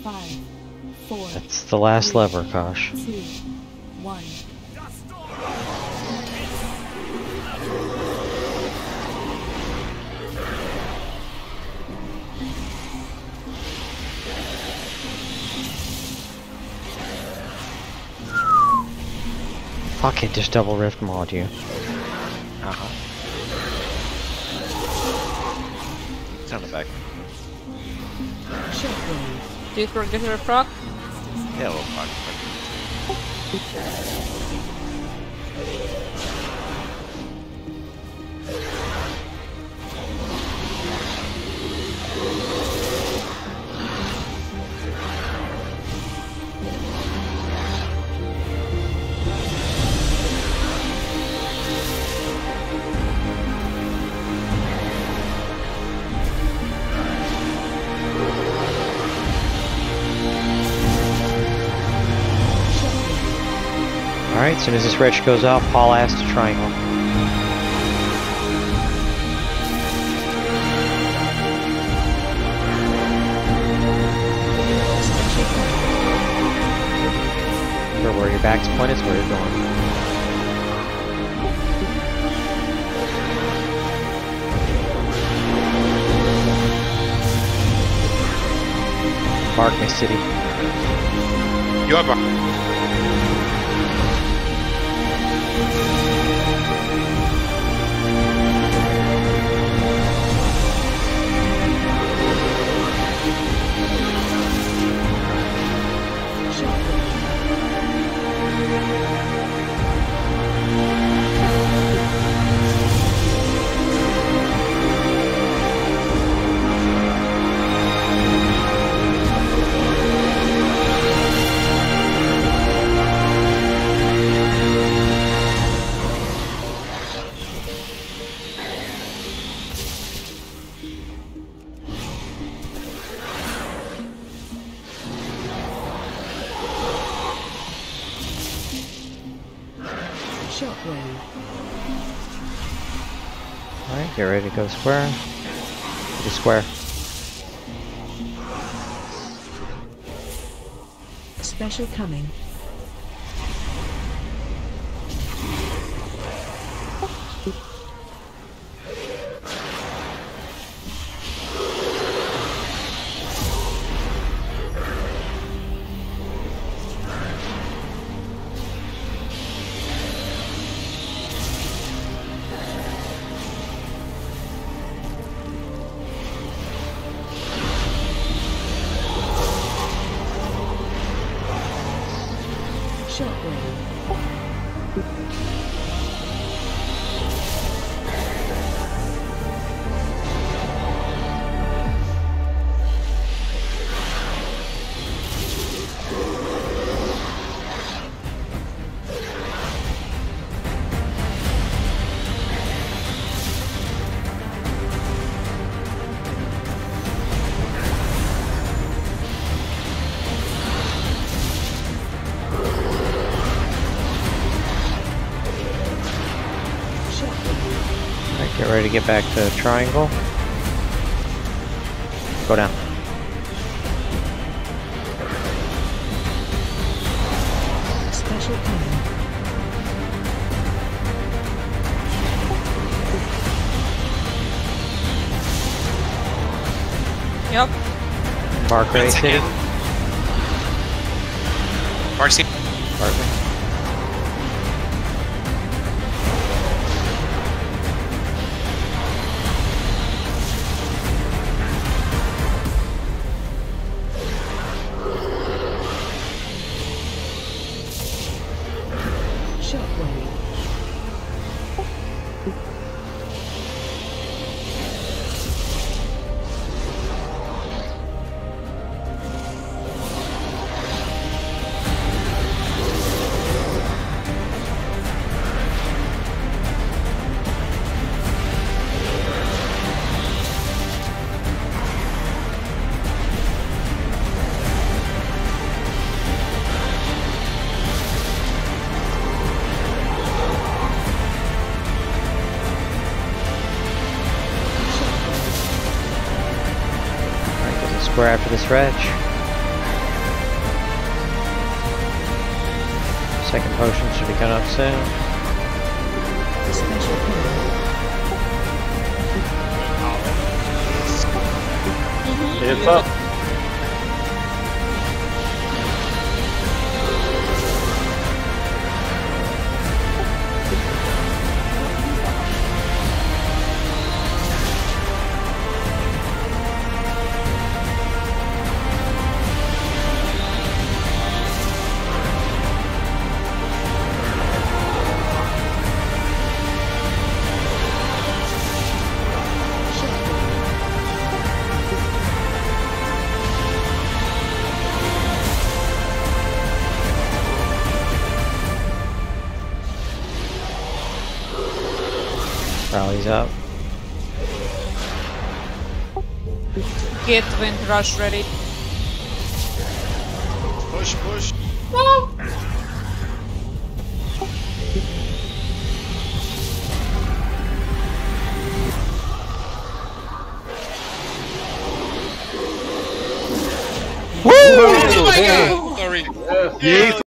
5, 4. That's the last lever, Kosh. 2, 1. Fuck it, just double rift mod you. Uh-huh. It's on the back. Shockwave. Do you forget your proc? Yeah, a little fuck. Alright, as soon as this wretch goes off, haul ass to triangle. Remember where your back's pointed is where you're going. Mark my city. You have a... Alright, get ready to go square. To the square. Special coming. Get ready to get back to triangle. Go down. Special coming. Yep. Mark right city. Mark city. Mark me. Square after this reg. Second potion should be coming up soon. Special coming. It's up. Rally's up. Get wind rush ready. Push, push. Woo! Oh my god! Sorry. Yes.